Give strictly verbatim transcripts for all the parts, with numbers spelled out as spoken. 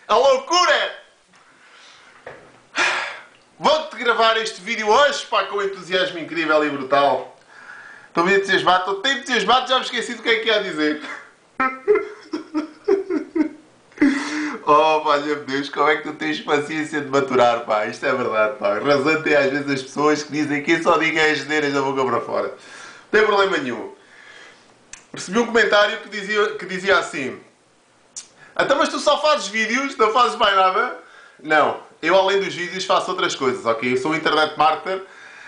A loucura! Vou-te gravar este vídeo hoje, pá, com um entusiasmo incrível e brutal. Estou bem entusiasmado, estou tão entusiasmado, já me esqueci do que é que ia dizer. Oh, valha-me Deus, como é que tu tens paciência de maturar, pá? Isto é verdade, pá. Razão tem às vezes as pessoas que dizem que só diga as asneiras da boca para fora. Não tem problema nenhum. Recebi um comentário que dizia, que dizia assim: então, mas tu só fazes vídeos, não fazes mais nada? Não. Eu, além dos vídeos, faço outras coisas, ok? Eu sou um internet marketer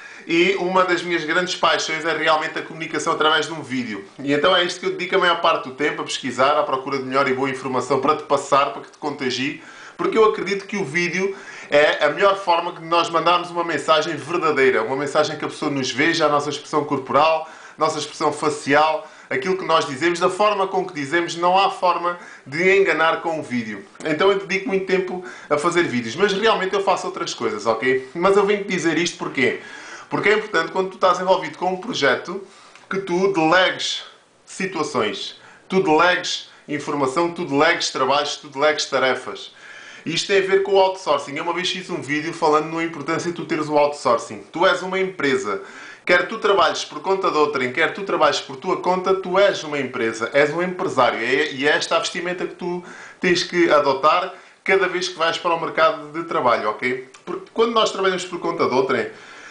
e uma das minhas grandes paixões é realmente a comunicação através de um vídeo. E então é isto que eu dedico a maior parte do tempo, a pesquisar, à procura de melhor e boa informação para te passar, para que te contagie, porque eu acredito que o vídeo é a melhor forma de nós mandarmos uma mensagem verdadeira, uma mensagem que a pessoa nos veja, a nossa expressão corporal, a nossa expressão facial, aquilo que nós dizemos, da forma com que dizemos, não há forma de enganar com o vídeo. Então eu dedico muito tempo a fazer vídeos, mas realmente eu faço outras coisas, ok? Mas eu venho-te dizer isto porquê? Porque é importante, quando tu estás envolvido com um projeto, que tu delegues situações, tu delegues informação, tu delegues trabalhos, tu delegues tarefas. Isto tem a ver com o outsourcing. Eu uma vez fiz um vídeo falando na importância de tu teres o outsourcing. Tu és uma empresa. Quer tu trabalhes por conta de outrem, quer tu trabalhes por tua conta, tu és uma empresa, és um empresário. E é esta a vestimenta que tu tens que adotar cada vez que vais para o mercado de trabalho, ok? Porque quando nós trabalhamos por conta de outrem,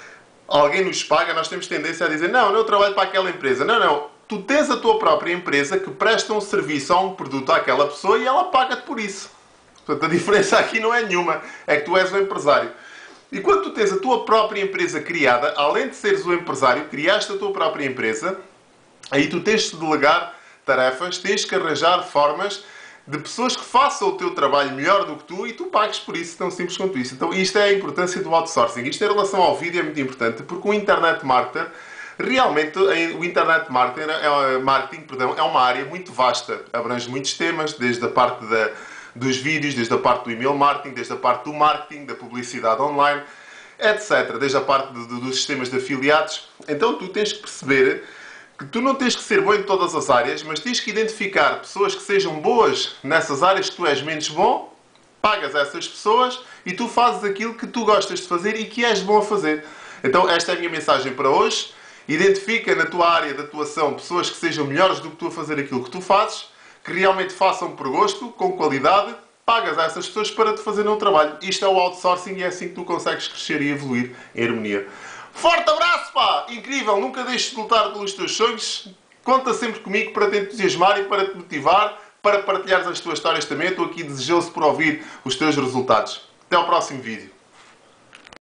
alguém nos paga, nós temos tendência a dizer: não, eu trabalho para aquela empresa. Não, não. Tu tens a tua própria empresa que presta um serviço ou um produto àquela pessoa e ela paga-te por isso. Portanto, a diferença aqui não é nenhuma. É que tu és um empresário. E quando tu tens a tua própria empresa criada, além de seres o empresário, criaste a tua própria empresa, aí tu tens de delegar tarefas, tens que arranjar formas de pessoas que façam o teu trabalho melhor do que tu e tu pagues por isso, tão simples quanto isso. Então isto é a importância do outsourcing. Isto em relação ao vídeo é muito importante, porque o internet marketer, realmente o internet marketing é, marketing, perdão, é uma área muito vasta. Abrange muitos temas, desde a parte da dos vídeos, desde a parte do email marketing, desde a parte do marketing, da publicidade online, etcétera. Desde a parte de, de, dos sistemas de afiliados. Então tu tens que perceber que tu não tens que ser bom em todas as áreas, mas tens que identificar pessoas que sejam boas nessas áreas que tu és menos bom, pagas essas pessoas e tu fazes aquilo que tu gostas de fazer e que és bom a fazer. Então esta é a minha mensagem para hoje. Identifica na tua área de atuação pessoas que sejam melhores do que tu a fazer aquilo que tu fazes, que realmente façam por gosto, com qualidade, pagas a essas pessoas para te fazerem um trabalho. Isto é o outsourcing e é assim que tu consegues crescer e evoluir em harmonia. Forte abraço, pá! Incrível! Nunca deixes de lutar pelos teus sonhos. Conta sempre comigo para te entusiasmar e para te motivar, para partilhares as tuas histórias também. Eu estou aqui desejoso por ouvir os teus resultados. Até ao próximo vídeo.